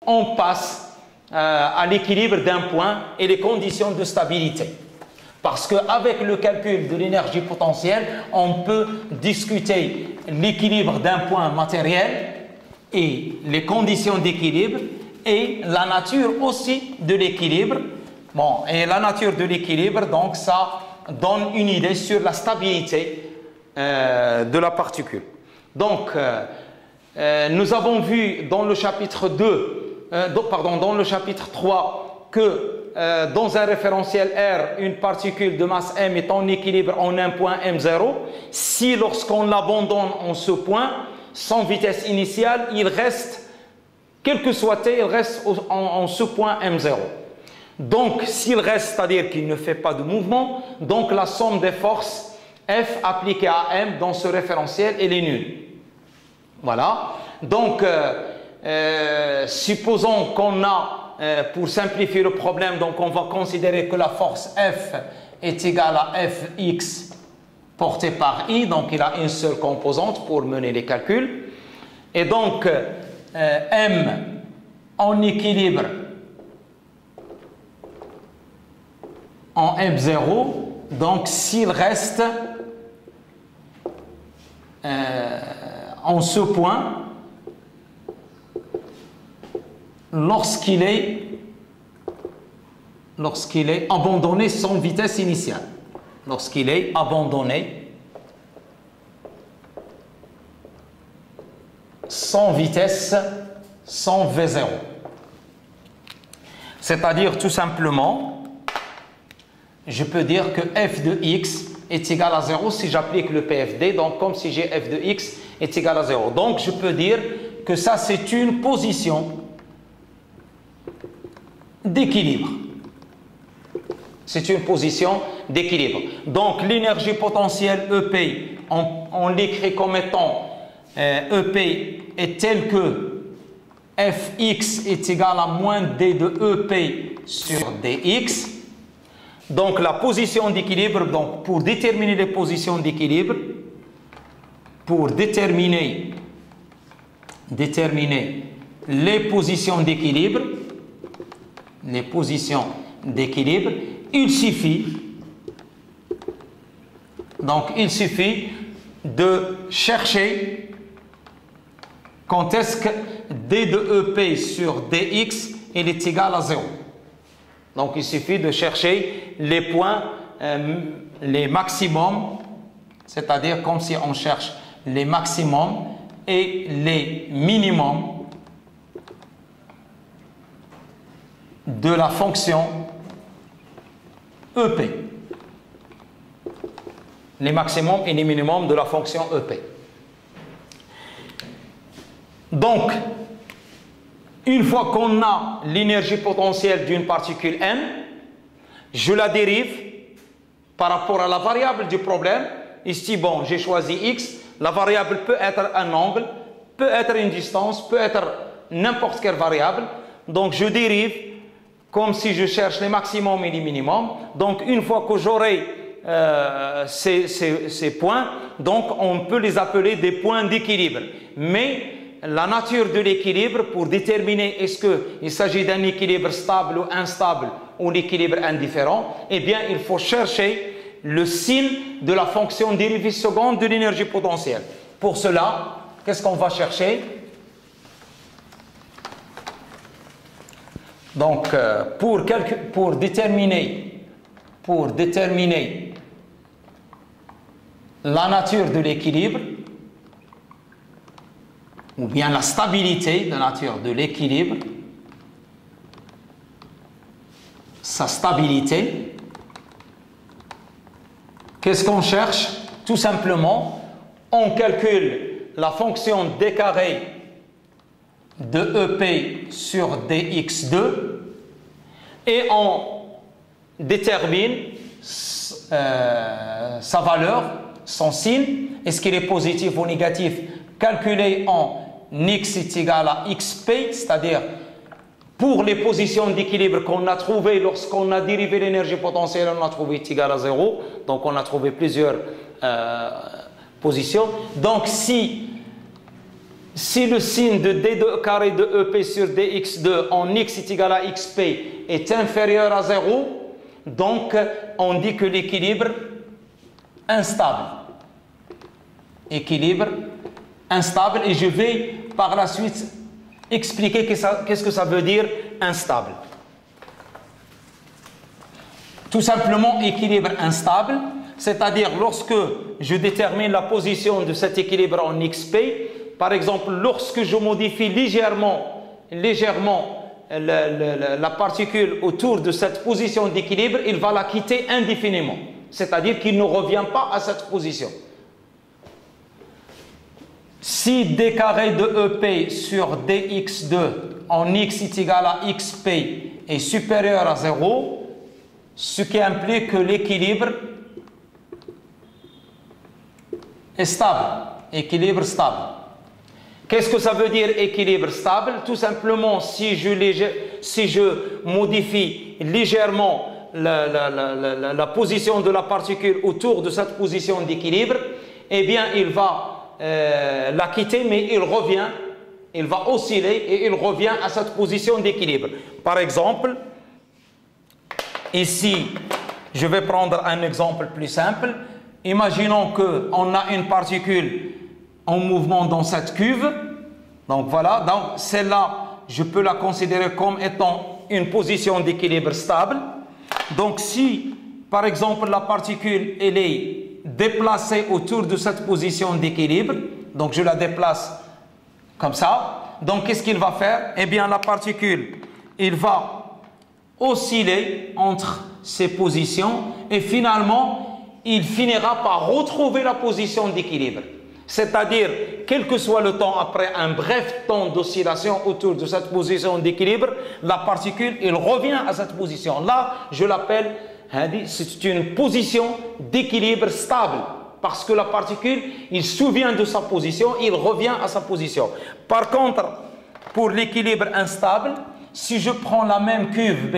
on passe à l'équilibre d'un point et les conditions de stabilité. Parce qu'avec le calcul de l'énergie potentielle, on peut discuter l'équilibre d'un point matériel et les conditions d'équilibre et la nature aussi de l'équilibre. Bon, et la nature de l'équilibre, donc ça donne une idée sur la stabilité de la particule. Donc, nous avons vu dans le chapitre 2, dans le chapitre 3, que dans un référentiel R, une particule de masse M est en équilibre en un point M0. Si lorsqu'on l'abandonne en ce point, sans vitesse initiale, il reste, quel que soit T, il reste en ce point M0. Donc, s'il reste, c'est-à-dire qu'il ne fait pas de mouvement, donc la somme des forces F appliquée à M dans ce référentiel, elle est nulle. Voilà. Donc, supposons qu'on a, pour simplifier le problème, donc on va considérer que la force F est égale à Fx portée par I, donc il a une seule composante pour mener les calculs. Et donc, M en équilibre en M0, donc s'il reste en ce point, lorsqu'il est abandonné sans vitesse initiale. Lorsqu'il est abandonné sans vitesse, sans V0. C'est-à-dire tout simplement, je peux dire que f de x est égal à 0 si j'applique le PFD, donc comme si j'ai f de x est égal à 0. Donc je peux dire que ça c'est une position d'équilibre. C'est une position d'équilibre. Donc l'énergie potentielle EP, on l'écrit comme étant EP est telle que Fx est égal à moins d de EP sur dx. Donc la position d'équilibre, donc pour déterminer les positions d'équilibre, pour déterminer les positions d'équilibre, il suffit de chercher quand est-ce que d de EP sur dx il est égal à 0. Donc il suffit de chercher les points, les maximums, c'est-à-dire comme si on cherche les maximums et les minimums de la fonction EP. Les maximums et les minimums de la fonction EP. Donc, une fois qu'on a l'énergie potentielle d'une particule M, je la dérive par rapport à la variable du problème. Ici, bon, j'ai choisi X. La variable peut être un angle, peut être une distance, peut être n'importe quelle variable. Donc, je dérive comme si je cherche les maximums et les minimums. Donc, une fois que j'aurai ces points, donc on peut les appeler des points d'équilibre. Mais la nature de l'équilibre, pour déterminer est-ce qu'il s'agit d'un équilibre stable ou instable ou l'équilibre indifférent, eh bien, il faut chercher le signe de la fonction dérivée seconde de l'énergie potentielle. Pour cela, qu'est-ce qu'on va chercher? Donc, pour déterminer la nature de l'équilibre, ou bien la stabilité de nature de l'équilibre, sa stabilité, qu'est-ce qu'on cherche? Tout simplement, on calcule la fonction d carré de EP sur dx2 et on détermine sa valeur, son signe, est-ce qu'il est positif ou négatif, calculé en x est égal à xp, c'est-à-dire pour les positions d'équilibre qu'on a trouvées lorsqu'on a dérivé l'énergie potentielle, on a trouvé est égal à 0, donc on a trouvé plusieurs positions. Donc si si le signe de d carré de EP sur dx2 en x est égal à xp est inférieur à 0, donc on dit que l'équilibre instable. Équilibre instable, et je vais par la suite expliquer qu'est-ce que ça veut dire instable. Tout simplement, équilibre instable, c'est-à-dire lorsque je détermine la position de cet équilibre en xp, par exemple, lorsque je modifie légèrement la particule autour de cette position d'équilibre, il va la quitter indéfiniment, c'est-à-dire qu'il ne revient pas à cette position. Si d carré de EP sur dx2 en x est égal à xp est supérieur à 0, ce qui implique que l'équilibre est stable, équilibre stable. Qu'est-ce que ça veut dire équilibre stable? Tout simplement, si je modifie légèrement la position de la particule autour de cette position d'équilibre, eh bien il va la quitter, mais il revient, il va osciller et il revient à cette position d'équilibre. Par exemple, ici, je vais prendre un exemple plus simple. Imaginons qu'on a une particule en mouvement dans cette cuve. Donc voilà, donc celle-là, je peux la considérer comme étant une position d'équilibre stable. Donc si, par exemple, la particule, elle est déplacée autour de cette position d'équilibre, donc je la déplace comme ça, donc qu'est-ce qu'il va faire? Eh bien, la particule, il va osciller entre ces positions et finalement, il finira par retrouver la position d'équilibre. C'est-à-dire, quel que soit le temps, après un bref temps d'oscillation autour de cette position d'équilibre, la particule, elle revient à cette position. Là, je l'appelle, c'est une position d'équilibre stable. Parce que la particule, il se souvient de sa position, il revient à sa position. Par contre, pour l'équilibre instable, si je prends la même cuve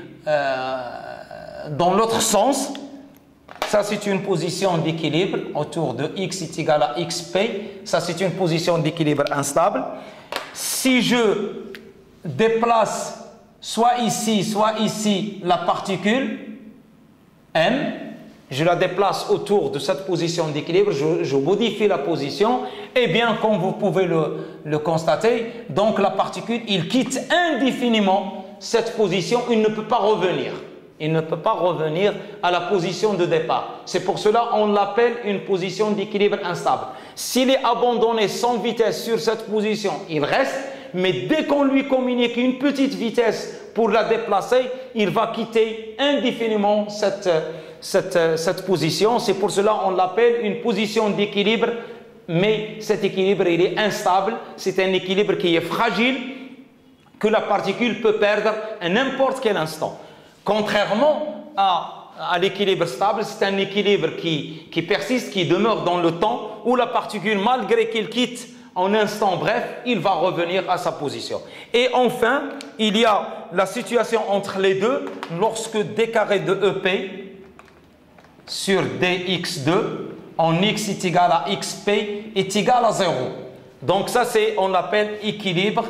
dans l'autre sens, ça c'est une position d'équilibre autour de x est égal à xp, ça c'est une position d'équilibre instable. Si je déplace soit ici la particule m, je la déplace autour de cette position d'équilibre, je modifie la position, et bien comme vous pouvez le constater, donc la particule, il quitte indéfiniment cette position, il ne peut pas revenir. Il ne peut pas revenir à la position de départ. C'est pour cela qu'on l'appelle une position d'équilibre instable. S'il est abandonné sans vitesse sur cette position, il reste, mais dès qu'on lui communique une petite vitesse pour la déplacer, il va quitter indéfiniment cette position. C'est pour cela qu'on l'appelle une position d'équilibre, mais cet équilibre, il est instable. C'est un équilibre qui est fragile, que la particule peut perdre à n'importe quel instant. Contrairement à l'équilibre stable, c'est un équilibre qui persiste, qui demeure dans le temps, où la particule, malgré qu'il quitte en un instant bref, il va revenir à sa position. Et enfin, il y a la situation entre les deux, lorsque d carré de EP sur dx2 en x est égal à xp est égal à 0. Donc ça, on l'appelle équilibre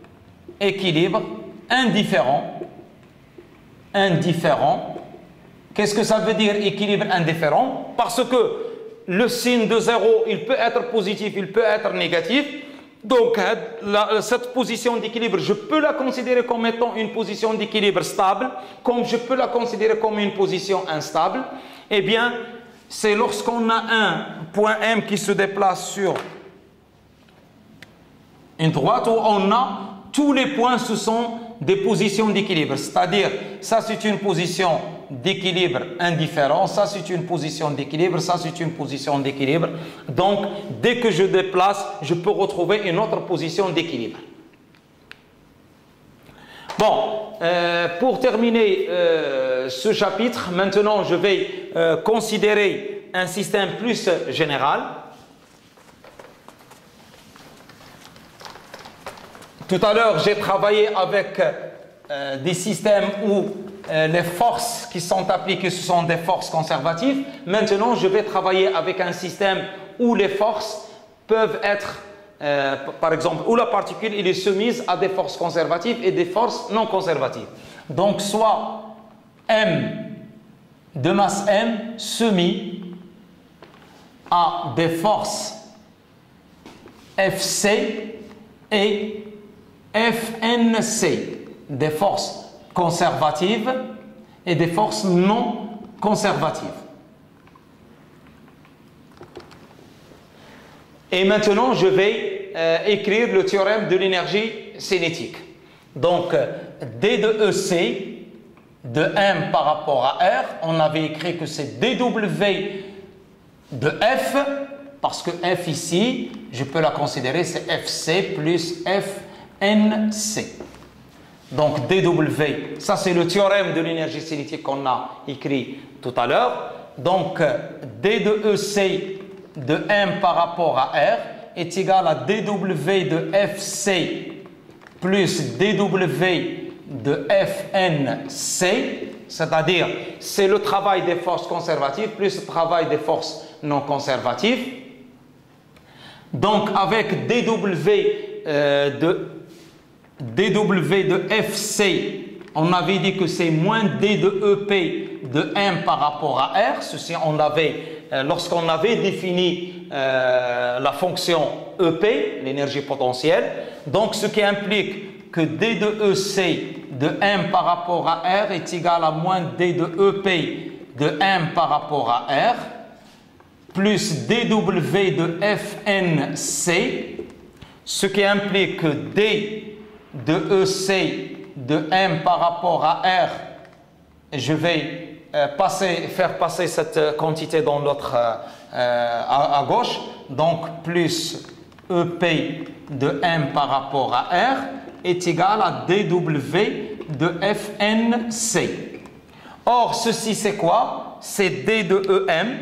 indifférent. Indifférent. Qu'est-ce que ça veut dire équilibre indifférent? Parce que le signe de 0, il peut être positif, il peut être négatif. Donc, cette position d'équilibre, je peux la considérer comme étant une position d'équilibre stable, comme je peux la considérer comme une position instable. Eh bien, c'est lorsqu'on a un point M qui se déplace sur une droite où on a tous les points, ce sont des positions d'équilibre. C'est-à-dire, ça c'est une position d'équilibre indifférent, ça c'est une position d'équilibre, ça c'est une position d'équilibre. Donc, dès que je déplace, je peux retrouver une autre position d'équilibre. Bon, pour terminer ce chapitre, maintenant je vais considérer un système plus général. Tout à l'heure, j'ai travaillé avec des systèmes où les forces qui sont appliquées, ce sont des forces conservatives. Maintenant, je vais travailler avec un système où les forces peuvent être par exemple, où la particule est soumise à des forces conservatives et des forces non conservatives. Donc, soit M de masse M soumis à des forces Fc et Fnc, des forces conservatives et des forces non conservatives. Et maintenant, je vais écrire le théorème de l'énergie cinétique. Donc, D de EC de M par rapport à R, on avait écrit que c'est dW de F, parce que F ici, je peux la considérer, c'est FC plus FNC. Donc, dW, ça c'est le théorème de l'énergie cinétique qu'on a écrit tout à l'heure. Donc, D de EC de M par rapport à R est égal à dW de FC plus dW de FNC, c'est-à-dire c'est le travail des forces conservatives plus le travail des forces non conservatives. Donc avec dW de FC, on avait dit que c'est moins D de EP de M par rapport à R. Ceci, on l'avait lorsqu'on avait défini la fonction EP, l'énergie potentielle. Donc ce qui implique que D de EC de M par rapport à R est égal à moins D de EP de M par rapport à R, plus dW de FNC, ce qui implique que D de EC de M par rapport à R, je vais faire passer cette quantité dans l'autre à gauche, donc plus EP de M par rapport à R est égal à dW de FNC. Or, ceci c'est quoi? C'est D de EM,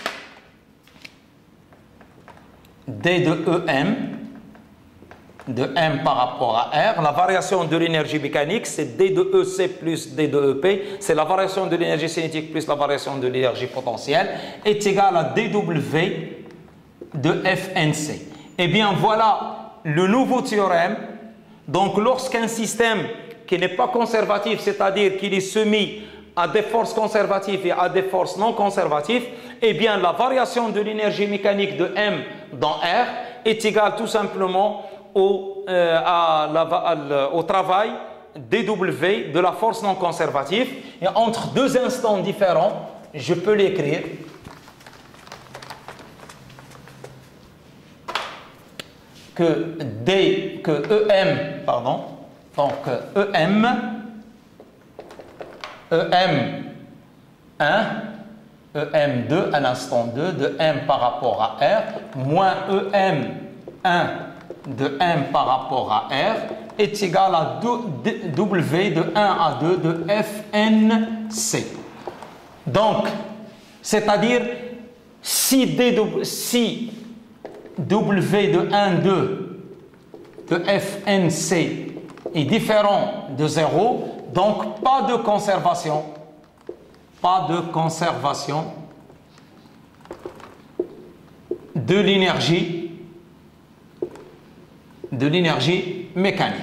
D de EM, de M par rapport à R. La variation de l'énergie mécanique, c'est D de EC plus D de EP. C'est la variation de l'énergie cinétique plus la variation de l'énergie potentielle est égale à dW de FNC. Eh bien, voilà le nouveau théorème. Donc, lorsqu'un système qui n'est pas conservatif, c'est-à-dire qu'il est soumis à des forces conservatives et à des forces non conservatives, eh bien, la variation de l'énergie mécanique de M dans R est égale tout simplement au travail dW de la force non conservative. Et entre deux instants différents, je peux l'écrire que EM, pardon, donc EM1, EM2 à l'instant 2 de M par rapport à R, moins EM1 de M par rapport à R est égal à W de 1 à 2 de FNC. Donc, c'est-à-dire si W de 1, 2 de FNC est différent de 0, donc pas de conservation, de l'énergie mécanique.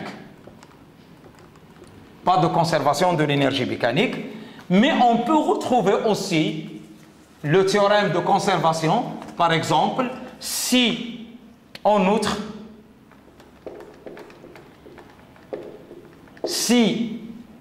Pas de conservation de l'énergie mécanique, mais on peut retrouver aussi le théorème de conservation, par exemple, si en outre, si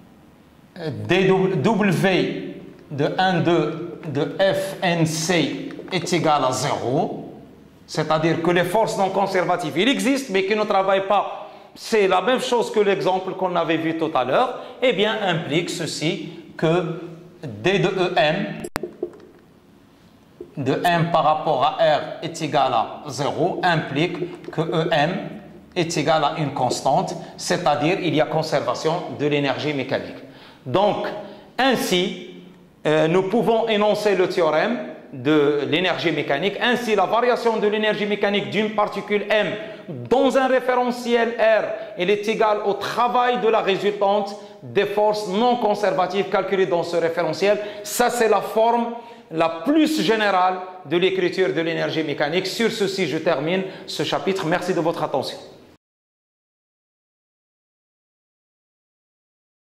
dW de 1, 2 de FNC est égal à 0, c'est-à-dire que les forces non conservatives, il existe, mais qui ne travaillent pas, c'est la même chose que l'exemple qu'on avait vu tout à l'heure, eh bien, implique ceci, que D de EM, de M par rapport à R est égal à 0, implique que EM est égal à une constante, c'est-à-dire il y a conservation de l'énergie mécanique. Donc, ainsi, nous pouvons énoncer le théorème de l'énergie mécanique. Ainsi, la variation de l'énergie mécanique d'une particule M dans un référentiel R, elle est égale au travail de la résultante des forces non conservatives calculées dans ce référentiel. Ça, c'est la forme la plus générale de l'écriture de l'énergie mécanique. Sur ceci, je termine ce chapitre. Merci de votre attention.